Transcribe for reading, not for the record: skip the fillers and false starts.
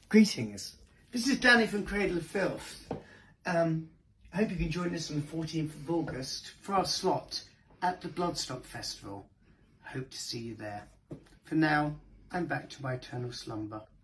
Greetings, this is Dani from Cradle of Filth. I hope you can join us on the 14th of August for our slot at the Bloodstock Festival. Hope to see you there. For now, I'm back to my eternal slumber.